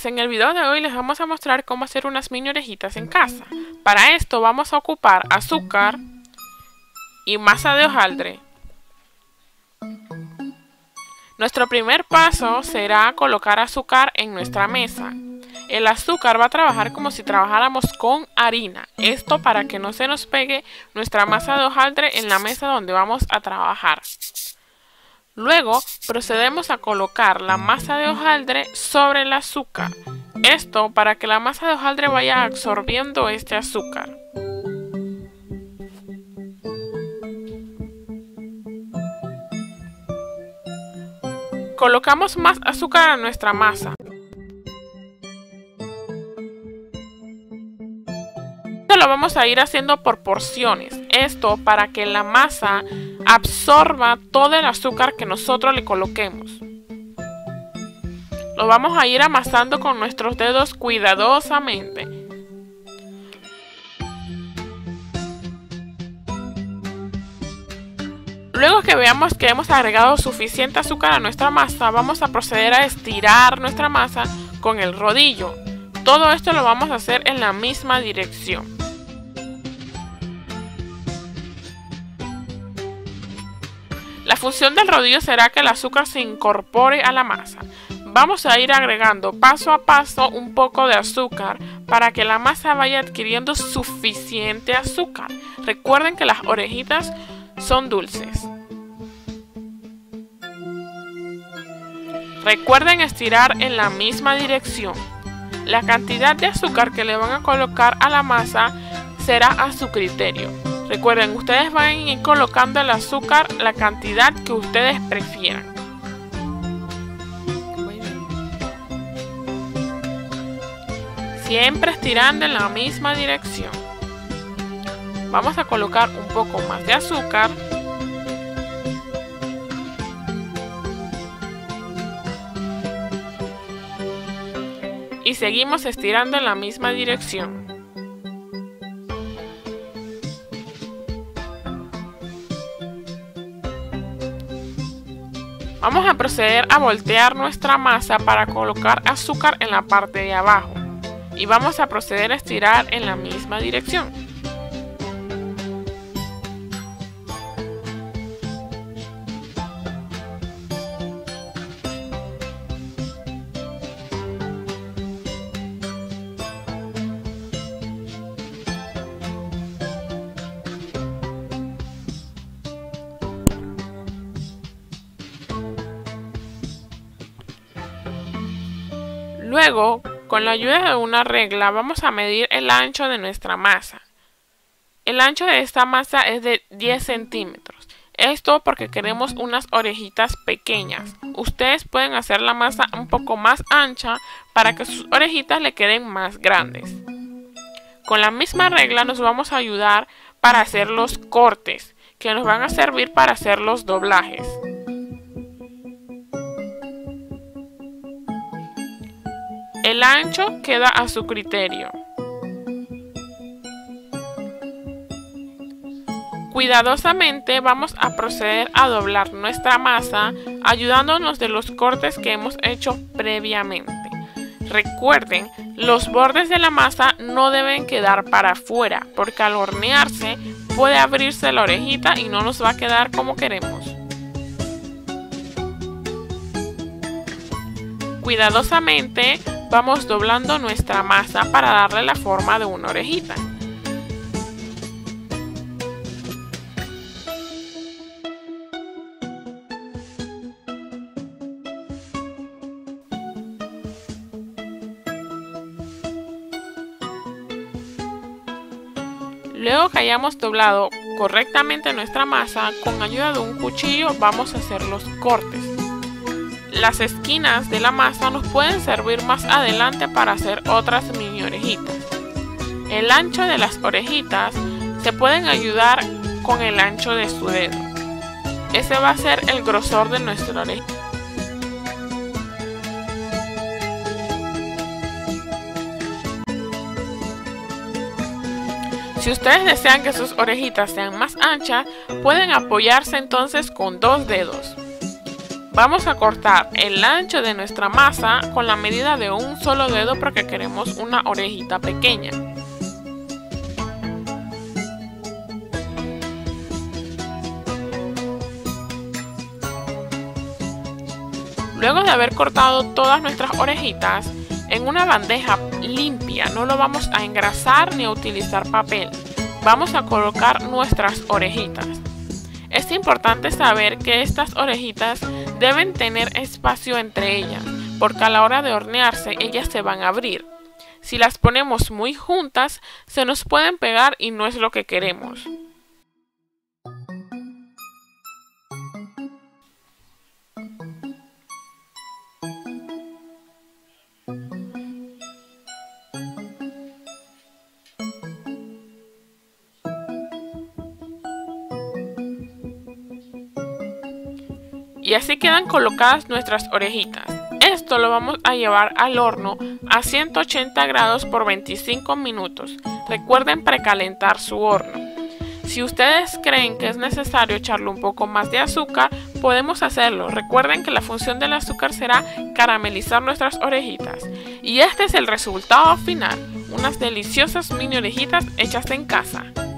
chicos, en el video de hoy les vamos a mostrar cómo hacer unas mini orejitas en casa. Para esto vamos a ocupar azúcar y masa de hojaldre. Nuestro primer paso será colocar azúcar en nuestra mesa. El azúcar va a trabajar como si trabajáramos con harina. Esto para que no se nos pegue nuestra masa de hojaldre en la mesa donde vamos a trabajar. Luego procedemos a colocar la masa de hojaldre sobre el azúcar. Esto para que la masa de hojaldre vaya absorbiendo este azúcar. Colocamos más azúcar a nuestra masa. Esto lo vamos a ir haciendo por porciones. Esto para que la masa absorba todo el azúcar que nosotros le coloquemos. Lo vamos a ir amasando con nuestros dedos cuidadosamente. Luego que veamos que hemos agregado suficiente azúcar a nuestra masa, vamos a proceder a estirar nuestra masa con el rodillo. Todo esto lo vamos a hacer en la misma dirección. La función del rodillo será que el azúcar se incorpore a la masa. Vamos a ir agregando paso a paso un poco de azúcar para que la masa vaya adquiriendo suficiente azúcar. Recuerden que las orejitas son dulces. Recuerden estirar en la misma dirección. La cantidad de azúcar que le van a colocar a la masa será a su criterio. Recuerden, ustedes van a ir colocando el azúcar la cantidad que ustedes prefieran. Siempre estirando en la misma dirección. Vamos a colocar un poco más de azúcar. Y seguimos estirando en la misma dirección. Vamos a proceder a voltear nuestra masa para colocar azúcar en la parte de abajo. Y vamos a proceder a estirar en la misma dirección. Luego, con la ayuda de una regla, vamos a medir el ancho de nuestra masa. El ancho de esta masa es de 10 centímetros. Esto porque queremos unas orejitas pequeñas. Ustedes pueden hacer la masa un poco más ancha para que sus orejitas le queden más grandes. Con la misma regla nos vamos a ayudar para hacer los cortes, que nos van a servir para hacer los doblajes. El ancho queda a su criterio. Cuidadosamente vamos a proceder a doblar nuestra masa ayudándonos de los cortes que hemos hecho previamente. Recuerden, los bordes de la masa no deben quedar para afuera porque al hornearse puede abrirse la orejita y no nos va a quedar como queremos. Cuidadosamente vamos doblando nuestra masa para darle la forma de una orejita. Luego que hayamos doblado correctamente nuestra masa, con ayuda de un cuchillo vamos a hacer los cortes. Las esquinas de la masa nos pueden servir más adelante para hacer otras mini orejitas. El ancho de las orejitas se pueden ayudar con el ancho de su dedo. Ese va a ser el grosor de nuestra oreja. Si ustedes desean que sus orejitas sean más anchas, pueden apoyarse entonces con 2 dedos. Vamos a cortar el ancho de nuestra masa con la medida de un solo dedo porque queremos una orejita pequeña. Luego de haber cortado todas nuestras orejitas, en una bandeja limpia, no lo vamos a engrasar ni a utilizar papel. Vamos a colocar nuestras orejitas. Es importante saber que estas orejitas deben tener espacio entre ellas, porque a la hora de hornearse ellas se van a abrir. Si las ponemos muy juntas, se nos pueden pegar y no es lo que queremos. Y así quedan colocadas nuestras orejitas. Esto lo vamos a llevar al horno a 180 grados por 25 minutos. Recuerden precalentar su horno. Si ustedes creen que es necesario echarle un poco más de azúcar, podemos hacerlo. Recuerden que la función del azúcar será caramelizar nuestras orejitas. Y este es el resultado final. Unas deliciosas mini orejitas hechas en casa.